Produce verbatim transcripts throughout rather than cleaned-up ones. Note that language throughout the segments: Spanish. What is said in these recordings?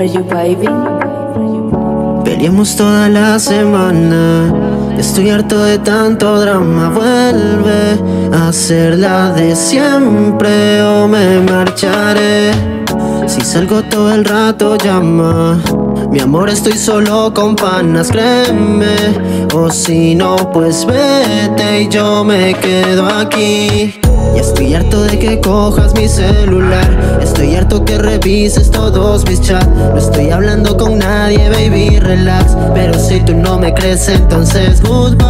Are you vibing? Peleamos toda la semana. Estoy harto de tanto drama. Vuelve a ser la de siempre o me marcharé. Si salgo todo el rato llama. Mi amor, estoy solo con panas, créeme. O si no, pues vete y yo me quedo aquí. Y estoy harto de que cojas mi celular. Estoy harto que revises todos mis chats. No estoy hablando con nadie, baby, relax. Pero si tú no me crees, entonces goodbye.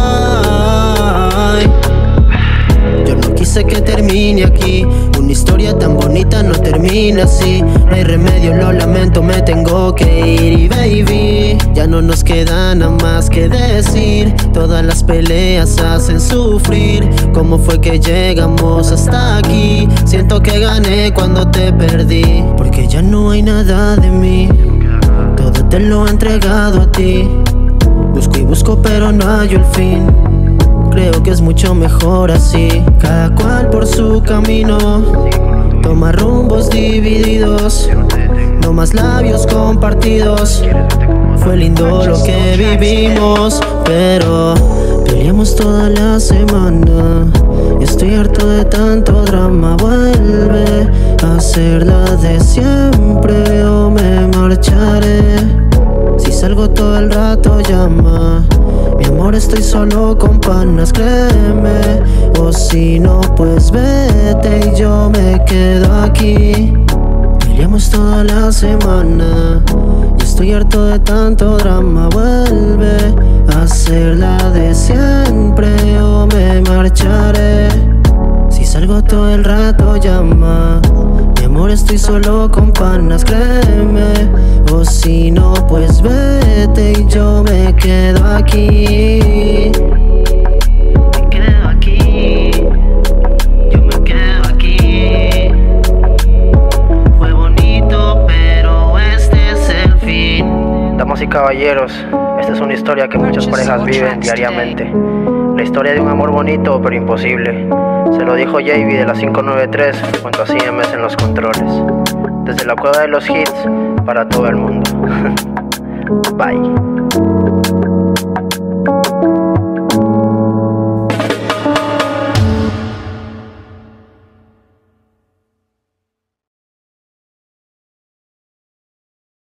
Yo no quise que termine aquí. Una historia tan bonita no termina así. No hay remedio, lo lamento, me tengo que ir. Y baby, ya no nos queda nada más que decir. Todas las peleas hacen sufrir. ¿Cómo fue que llegamos hasta aquí? Siento que gané cuando te perdí, porque ya no hay nada de mí. Todo te lo he entregado a ti. Busco y busco pero no hallo el fin. Creo que es mucho mejor así. Cada cual por su camino. Toma rumbos divididos. No más labios compartidos. Fue lindo lo que vivimos, pero peleamos toda la semana. Y estoy harto de tanto drama. Vuelve a ser la de siempre o me marcharé. Si salgo todo el rato llama. Mi amor, estoy solo con panas, créeme. O si no, pues vete y yo me quedo aquí. Peleamos toda la semana. Y estoy harto de tanto drama. Vuelve a ser la de siempre o me marcharé. Si salgo todo el rato llama. Mi amor, estoy solo con panas, créeme. O si no, pues vete y yo me quedo aquí. Me quedo aquí. Yo me quedo aquí. Fue bonito, pero este es el fin. Damas y caballeros, esta es una historia que muchas parejas viven diariamente. La historia de un amor bonito pero imposible. Se lo dijo J B de la cinco nueve tres junto a C M S en los controles. Desde la cueva de los hits para todo el mundo. Bye.